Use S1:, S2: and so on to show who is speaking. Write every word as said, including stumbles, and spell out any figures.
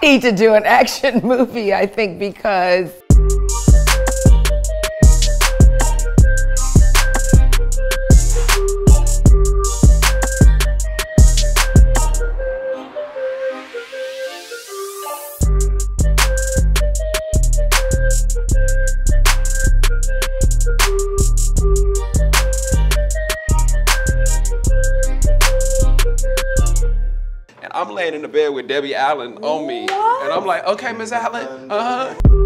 S1: need to do an action movie, I think, because
S2: I'm laying in the bed with Debbie Allen on me.
S1: What?
S2: And I'm like, okay, Miss Allen, uh-huh.